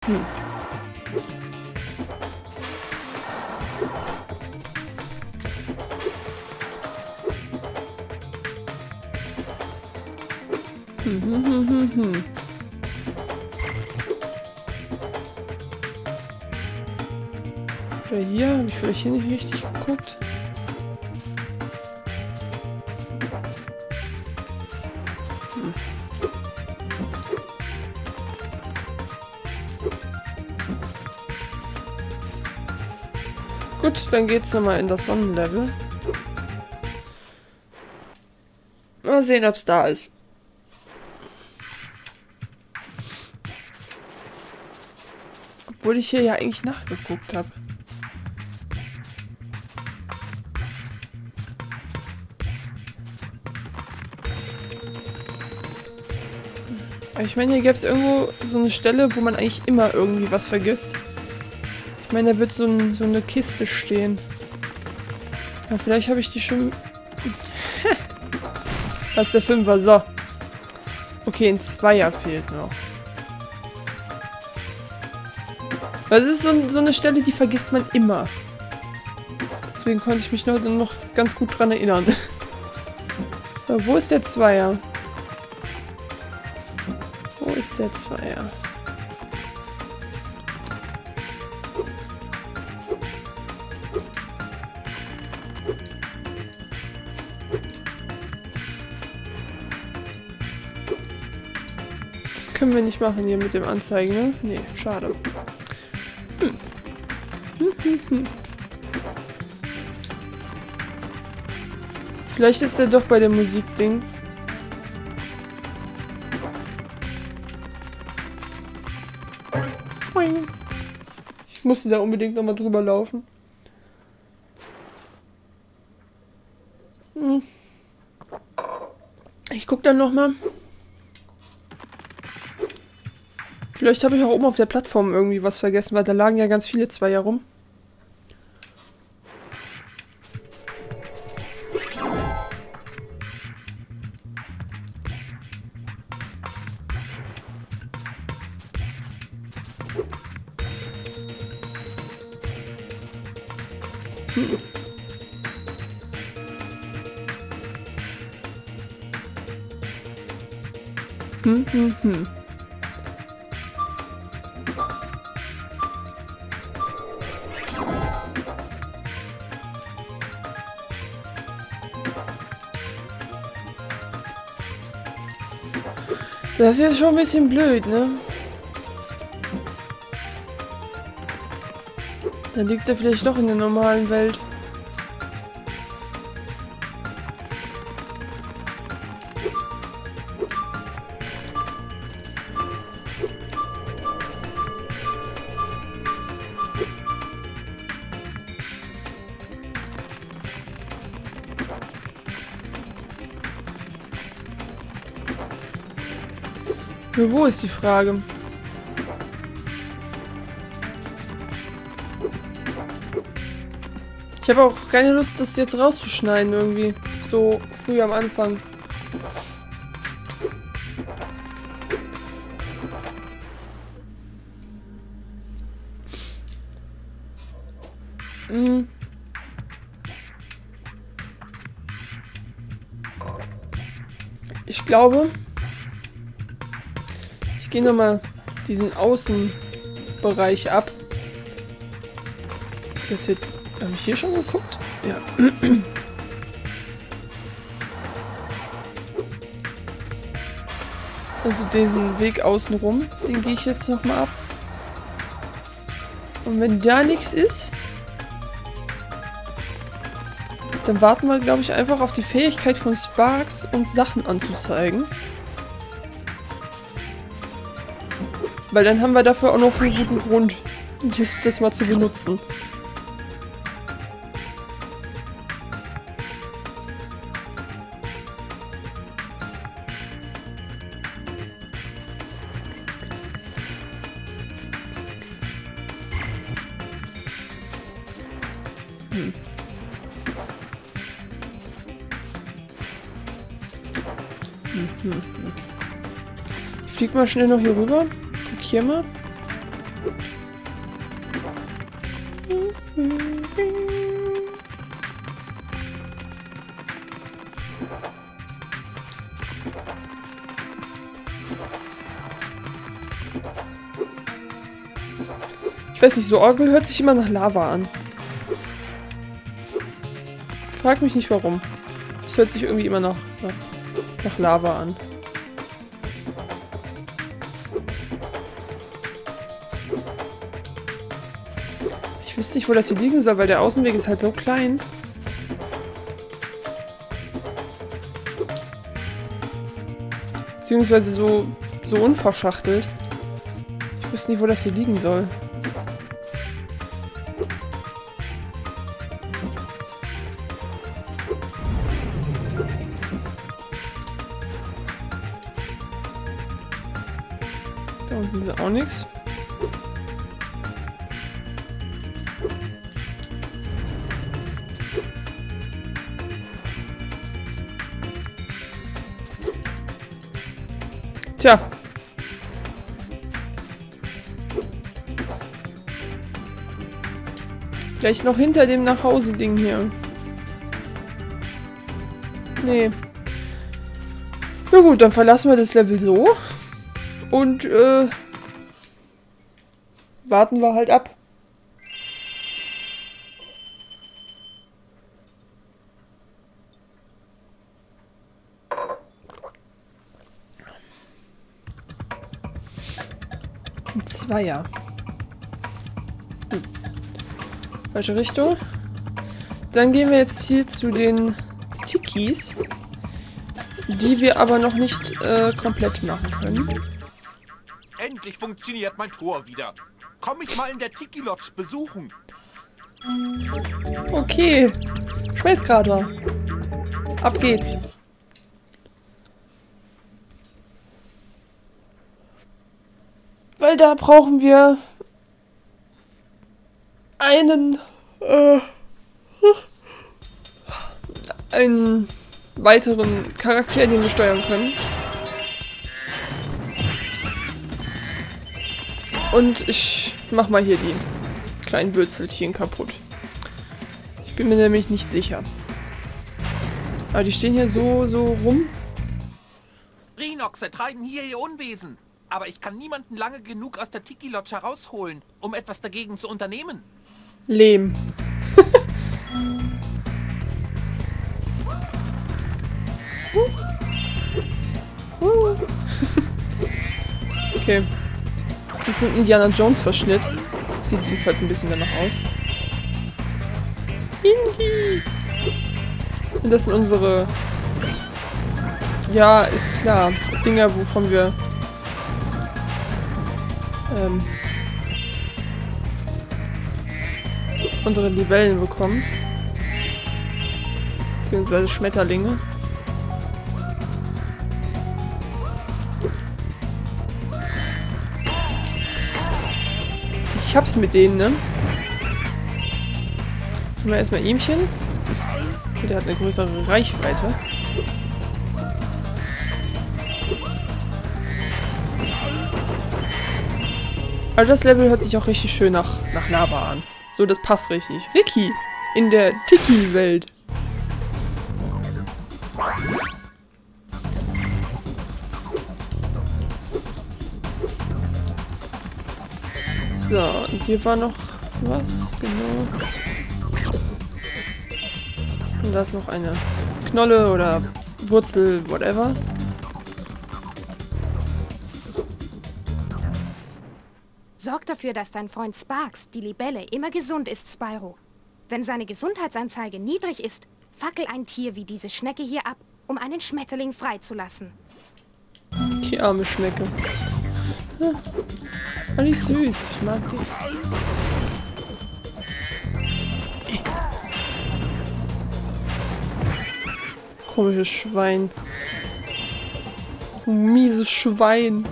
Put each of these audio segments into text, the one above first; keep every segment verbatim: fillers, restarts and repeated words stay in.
Hm. Hm, hm, hm, hm, hm. Oder hier? Habe ich vielleicht hier nicht richtig geguckt? Hm. Gut, dann geht's nochmal in das Sonnenlevel. Mal sehen, ob es da ist. Obwohl ich hier ja eigentlich nachgeguckt habe. Ich meine, hier gäbe es irgendwo so eine Stelle, wo man eigentlich immer irgendwie was vergisst. Ich meine, da wird so, ein, so eine Kiste stehen. Ja, vielleicht habe ich die schon... Was ist der Fünfer? So. Okay, ein Zweier fehlt noch. Das ist so, so eine Stelle, die vergisst man immer. Deswegen konnte ich mich noch, noch ganz gut dran erinnern. So, wo ist der Zweier? Wo ist der Zweier? Das können wir nicht machen hier mit dem Anzeigen, ne? Nee, schade. Hm. Hm, hm, hm. Vielleicht ist er doch bei dem Musikding. Ich musste da unbedingt nochmal drüber laufen. Hm. Ich guck dann nochmal. Vielleicht habe ich auch oben auf der Plattform irgendwie was vergessen, weil da lagen ja ganz viele Zweier rum. Hm. Hm, hm, hm. Das ist jetzt schon ein bisschen blöd, ne? Dann liegt er vielleicht doch in der normalen Welt. Nur wo ist die Frage? Ich habe auch keine Lust, das jetzt rauszuschneiden irgendwie. So früh am Anfang. Hm. Ich glaube... Ich gehe nochmal diesen Außenbereich ab. Das hier, habe ich hier schon geguckt? Ja. Also diesen Weg außen rum, den gehe ich jetzt nochmal ab. Und wenn da nichts ist, dann warten wir, glaube ich, einfach auf die Fähigkeit von Sparx, uns Sachen anzuzeigen. Weil dann haben wir dafür auch noch einen guten Grund, das, das mal zu benutzen. Hm. Hm, hm, hm. Ich flieg mal schnell noch hier rüber. Guck hier mal. Ich weiß nicht, so Orgel hört sich immer nach Lava an. Frag mich nicht warum. Es hört sich irgendwie immer nach, nach, nach Lava an. Ich wüsste nicht, wo das hier liegen soll, weil der Außenweg ist halt so klein. Beziehungsweise so, so unverschachtelt. Ich wüsste nicht, wo das hier liegen soll. Da unten ist auch nichts. Tja. Vielleicht noch hinter dem Nachhause-Ding hier. Nee. Na gut, dann verlassen wir das Level so. Und, äh... warten wir halt ab. Ein Zweier. Hm. Falsche Richtung. Dann gehen wir jetzt hier zu den Tikis, die wir aber noch nicht äh, komplett machen können. Endlich funktioniert mein Tor wieder. Komm ich mal in der Tiki-Lodge besuchen. Okay. Schmelzkrater. Ab geht's. Weil da brauchen wir einen, äh, einen weiteren Charakter, den wir steuern können. Und ich mach mal hier die kleinen Würzeltieren kaputt. Ich bin mir nämlich nicht sicher. Aber die stehen hier so, so rum. Rhinoxe treiben hier ihr Unwesen. Aber ich kann niemanden lange genug aus der Tiki-Lodge herausholen, um etwas dagegen zu unternehmen. Lehm. Okay. Das ist ein Indiana Jones Verschnitt. Sieht jedenfalls ein bisschen danach aus. Indy! Und das sind unsere... Ja, ist klar. Dinger, wovon wir... Ähm... unsere Libellen bekommen. Beziehungsweise Schmetterlinge. Ich hab's mit denen, ne? Nehmen wir erstmal Ihmchen. Der hat eine größere Reichweite. Aber das Level hört sich auch richtig schön nach, nach Lava an. So, das passt richtig. Ricky in der Tiki-Welt. So, und hier war noch was, genau. Und da ist noch eine Knolle oder Wurzel, whatever. Sorg dafür, dass dein Freund Sparks, die Libelle, immer gesund ist, Spyro. Wenn seine Gesundheitsanzeige niedrig ist, fackel ein Tier wie diese Schnecke hier ab, um einen Schmetterling freizulassen. Die arme Schnecke. Ja. Aber die ist süß. Ich mag die. Äh. Komisches Schwein. Mieses Schwein.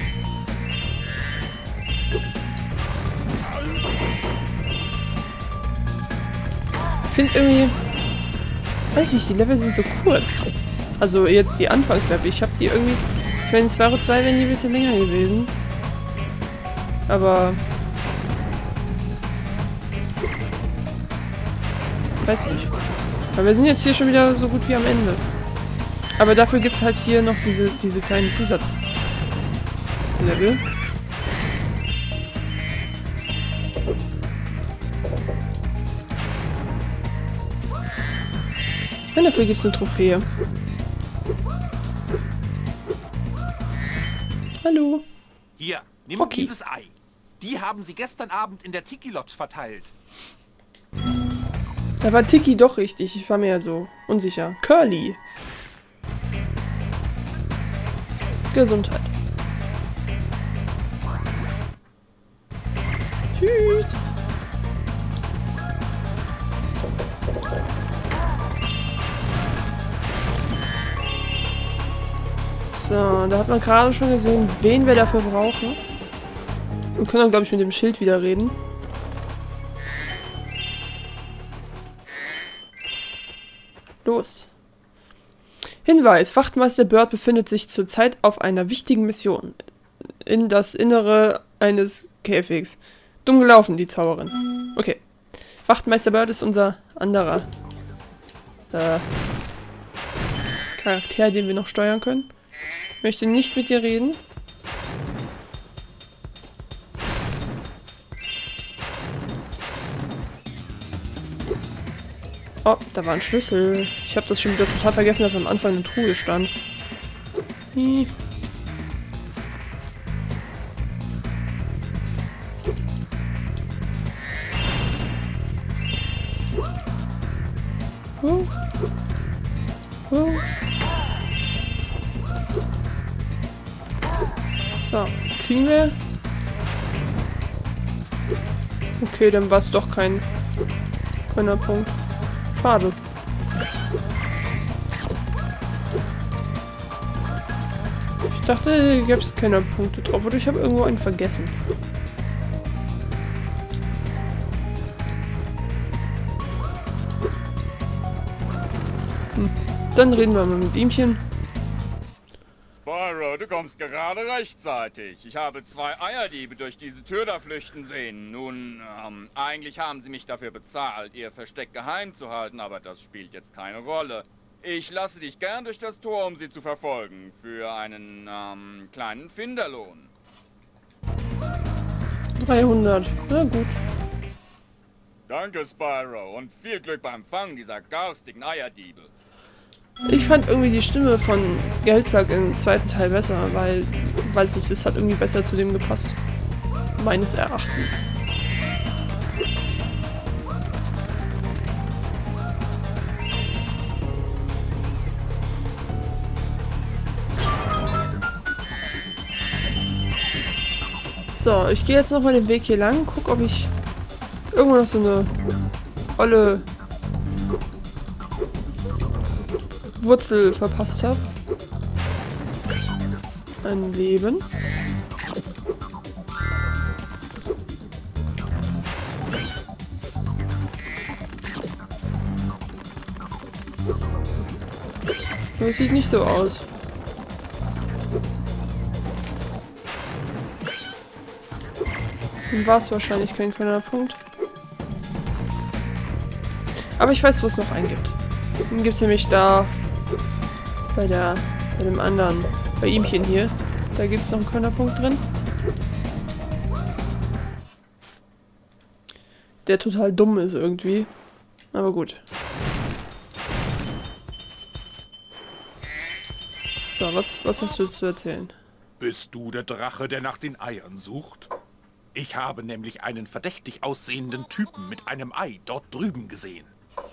Ich finde irgendwie... Weiß nicht, die Level sind so kurz. Also jetzt die Anfangslevel. Ich habe die irgendwie... Ich meine, in Spyro zwei wären die ein bisschen länger gewesen. Aber weiß nicht. Aber wir sind jetzt hier schon wieder so gut wie am Ende. Aber dafür gibt es halt hier noch diese, diese kleinen Zusatzlevel. Und dafür gibt es eine Trophäe. Hallo. Hier, nimm Rocky. dieses Ei. Die haben sie gestern Abend in der Tiki Lodge verteilt. Da war Tiki doch richtig. Ich war mir ja so unsicher. Curly. Gesundheit. Tschüss. So, da hat man gerade schon gesehen, wen wir dafür brauchen. Wir können dann, glaube ich, mit dem Schild wieder reden. Los. Hinweis: Wachtmeister Bird befindet sich zurzeit auf einer wichtigen Mission. In das Innere eines Käfigs. Dumm gelaufen, die Zauberin. Okay. Wachtmeister Bird ist unser anderer äh, Charakter, den wir noch steuern können. Ich möchte nicht mit dir reden. Oh, da war ein Schlüssel. Ich habe das schon wieder total vergessen, dass am Anfang eine Truhe stand. Hm. Oh. Oh. So, kriegen wir? Okay, dann war es doch kein Punkt. Schade. Ich dachte, hier gäbe es keine Punkte drauf, oder ich habe irgendwo einen vergessen. Hm. Dann reden wir mal mit ihmchen. Spyro, du kommst gerade rechtzeitig. Ich habe zwei Eierdiebe durch diese Tür da flüchten sehen. Nun, ähm, eigentlich haben sie mich dafür bezahlt, ihr Versteck geheim zu halten, aber das spielt jetzt keine Rolle. Ich lasse dich gern durch das Tor, um sie zu verfolgen. Für einen, ähm, kleinen Finderlohn. dreihundert. Na gut. Danke, Spyro, und viel Glück beim Fangen dieser garstigen Eierdiebe. Ich fand irgendwie die Stimme von Geldsack im zweiten Teil besser, weil, weiß nicht, das hat irgendwie besser zu dem gepasst. Meines Erachtens. So, ich gehe jetzt nochmal den Weg hier lang, guck, ob ich irgendwo noch so eine olle Wurzel verpasst habe. Ein Leben. Das sieht nicht so aus. Dann war es wahrscheinlich kein Punkt. Aber ich weiß, wo es noch einen gibt. Den gibt es nämlich da bei der bei dem anderen, bei ihmchen hier. Da gibt es noch einen Körnerpunkt drin. Der total dumm ist irgendwie. Aber gut. So, was, was hast du zu erzählen? Bist du der Drache, der nach den Eiern sucht? Ich habe nämlich einen verdächtig aussehenden Typen mit einem Ei dort drüben gesehen.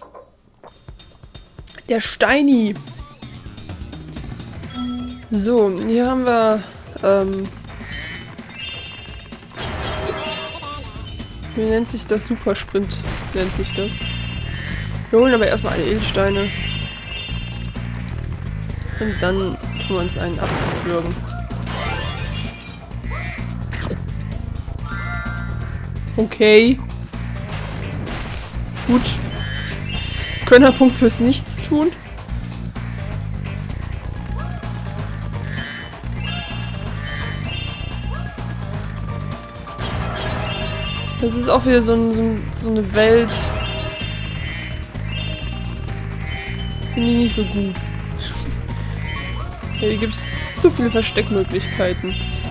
Der Steini. So, hier haben wir, ähm, wie nennt sich das? Supersprint nennt sich das. Wir holen aber erstmal alle Edelsteine. Und dann tun wir uns einen abwürgen. Okay. Gut. Könnerpunkt fürs Nichtstun. Das ist auch wieder so, ein, so, ein, so eine Welt, Finde ich nicht so gut. Hier gibt es zu viele Versteckmöglichkeiten.